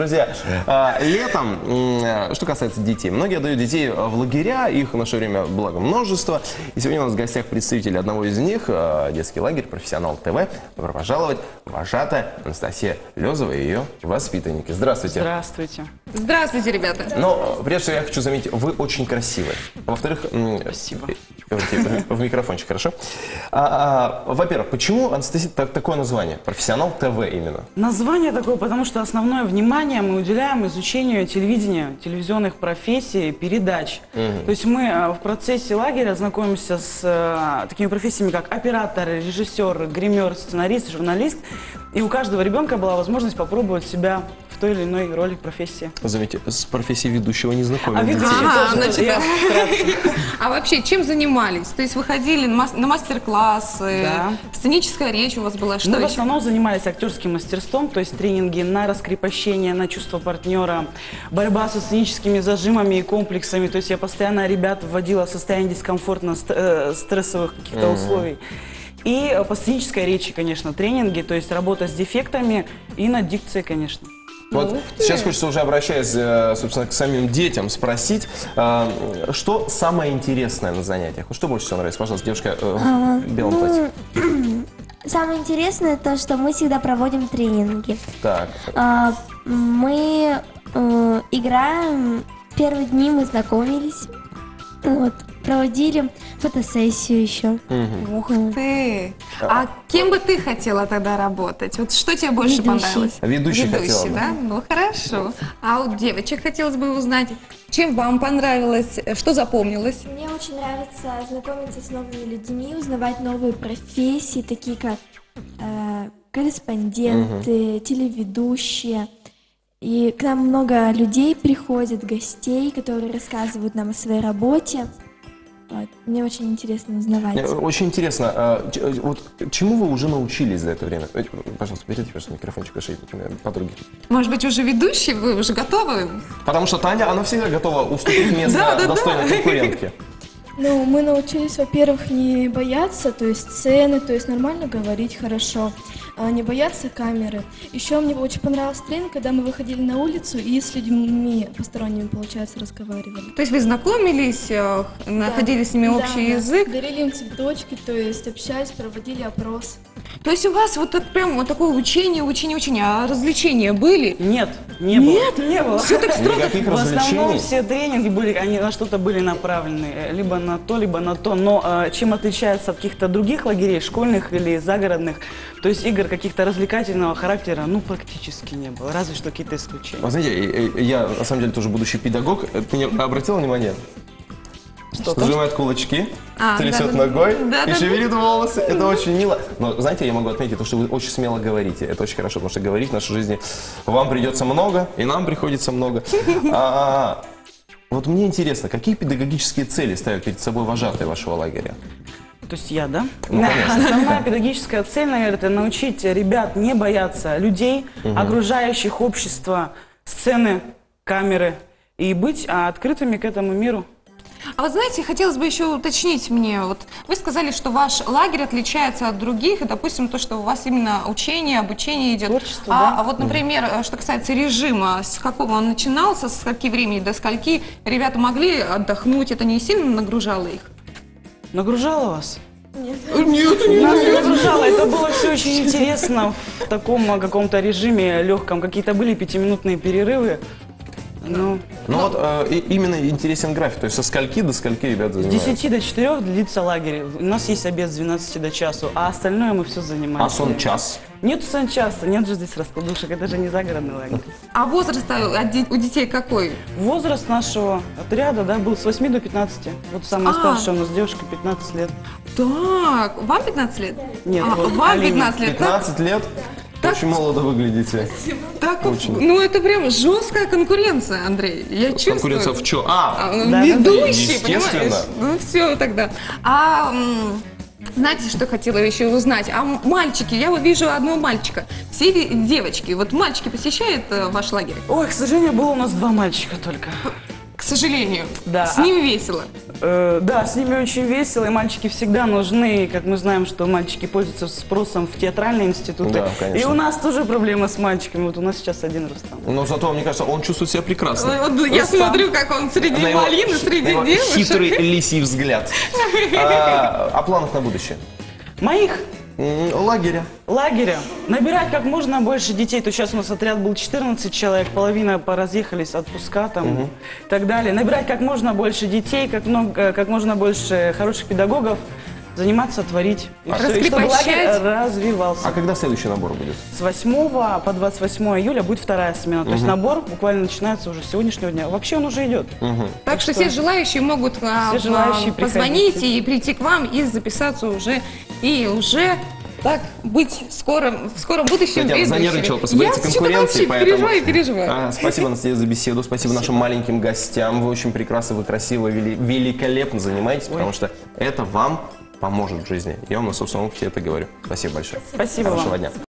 Друзья, летом, что касается детей, многие отдают детей в лагеря, их в наше время, благо, множество. И сегодня у нас в гостях представитель одного из них, детский лагерь «Профессионал ТВ». Добро пожаловать, вожатая Анастасия Лёзова и ее воспитанники. Здравствуйте. Здравствуйте. Здравствуйте, ребята. Но прежде всего я хочу заметить, вы очень красивые. Во-вторых, Спасибо. В микрофончик, хорошо? Во-первых, почему, Анастасия, такое название? «Профессионал ТВ» именно. Название такое, потому что основное внимание мы уделяем изучению телевидения, телевизионных профессий, передач. То есть мы в процессе лагеря знакомимся с такими профессиями, как оператор, режиссер, гример, сценарист, журналист. И у каждого ребенка была возможность попробовать себя в той или иной роли, профессии. Заметьте, с профессией ведущего не знакомы детей. А вообще, чем занимались? То есть выходили на мастер-классы, сценическая речь у вас была, что Мы в еще? основном занимались актерским мастерством, то есть тренинги на раскрепощение, на чувство партнера, борьба со сценическими зажимами и комплексами. То есть я постоянно ребят вводила в состояние дискомфортно стрессовых каких-то условий. И по сценической речи, конечно, тренинги, то есть работа с дефектами и над дикцией, конечно. Вот сейчас хочется уже, обращаясь, собственно, к самим детям, спросить, что самое интересное на занятиях? Что больше всего нравится? Пожалуйста, девушка в белом платье. Самое интересное то, что мы всегда проводим тренинги. Так. Мы играем, первые дни мы знакомились, вот, проводили фотосессию еще. Ух ты! А кем бы ты хотела тогда работать? Вот что тебе больше Ведущий. понравилось? Ведущий хотела бы. да? Ну хорошо. А у девочек хотелось бы узнать, чем вам понравилось, что запомнилось? Мне очень нравится знакомиться с новыми людьми, узнавать новые профессии, такие как корреспонденты, телеведущие. И к нам много людей приходят, гостей, которые рассказывают нам о своей работе. Вот. Мне очень интересно узнавать. Очень интересно, вот чему вы уже научились за это время? Пожалуйста, берите, пожалуйста, микрофончик, ошибки подруги. Может быть, уже ведущий, вы уже готовы? Потому что Таня, она всегда готова уступить место достойной конкурентке. Ну, мы научились, во-первых, не бояться, то есть сцены, то есть нормально говорить хорошо, не бояться камеры. Еще мне очень понравился тренинг, когда мы выходили на улицу и с людьми посторонними, получается, разговаривали. То есть вы знакомились, находили с ними общий язык? Дарили им цветочки, то есть общались, проводили опрос. То есть у вас вот прям вот такое учение, а развлечения были? Нет, не было. Нет? Не было. Все так строго? Никаких В основном развлечений? все тренинги были, они на что-то были направлены, либо на то, либо на то. Но чем отличается от каких-то других лагерей, школьных или загородных, то есть игр каких-то развлекательного характера, ну, практически не было, разве что какие-то исключения. Вы знаете, я на самом деле тоже будущий педагог. Ты не обратила внимание? Что сжимает кулачки, трясет ногой и шевелит волосы. Это очень мило. Но, знаете, я могу отметить то, что вы очень смело говорите. Это очень хорошо, потому что говорить в нашей жизни вам придется много, и нам приходится много. Вот мне интересно, какие педагогические цели ставят перед собой вожатые вашего лагеря? То есть я, да? Ну, конечно. Основная педагогическая цель, наверное, это научить ребят не бояться людей, окружающих общество, сцены, камеры, и быть открытыми к этому миру. А вот знаете, хотелось бы еще уточнить мне, вот вы сказали, что ваш лагерь отличается от других, и, допустим, то, что у вас именно учение, обучение идет. Творчество, да. А вот, например, что касается режима, с какого он начинался, с скольки времени до скольки ребята могли отдохнуть, это не сильно нагружало их? Нагружала вас? Нет, Нас не нагружало, это было все очень интересно в таком каком-то режиме легком. Какие-то были 5-минутные перерывы. Ну, вот именно интересен график, то есть со скольки до скольки ребята с занимаются? 10 до 4 длится лагерь. У нас есть обед с 12 до часу, а остальное мы все занимаемся. А сон час? Нет сон часа, нет же здесь раскладушек, это же не загородный лагерь. А возраст у детей какой? Возраст нашего отряда, да, был с 8 до 15. Вот самая старшая у нас девушка, 15 лет. Так, вам 15 лет? Нет, вот вам Алине. 15 лет. 15 лет? Очень молодо выглядите. Так, Очень. ну это прям жесткая конкуренция, Андрей, я чувствую. Конкуренция в чем? Ведущий, естественно. понимаешь? Ну все тогда. Знаете, что хотела еще узнать? А мальчики, я вот вижу одного мальчика. Все девочки. Вот мальчики посещают ваш лагерь? Ой, к сожалению, было у нас 2 мальчика только. к сожалению. Да. С ними весело. Да, с ними очень весело, и мальчики всегда нужны. Как мы знаем, что мальчики пользуются спросом в театральные институты. Да, конечно. И у нас тоже проблема с мальчиками. Вот у нас сейчас один Рустам. Но зато, мне кажется, он чувствует себя прекрасно. Вот я смотрю, как он среди малины, среди его девушек. хитрый лисий взгляд. О планах на будущее? Моих Лагеря. лагеря набирать как можно больше детей. То сейчас у нас отряд был 14 человек, половина поразъехались, отпуска там и так далее. Набирать как можно больше детей, как можно больше хороших педагогов, заниматься, творить. И всё, и чтобы лагерь развивался. А когда следующий набор будет? С 8 по 28 июля будет вторая смена. То есть набор буквально начинается уже с сегодняшнего дня. Вообще он уже идет. Так что все желающие могут позвонить и прийти к вам и записаться уже. И уже так быть в скором будущем. Я занервничал, посмотрите, конкуренции, поэтому... переживаю. Спасибо, Анастасия, за беседу. Спасибо нашим маленьким гостям. Вы очень прекрасно, вы красиво, великолепно занимаетесь, потому что это вам поможет в жизни. Я вам на собственном опыте это говорю. Спасибо большое. Спасибо Хорошего вам. дня.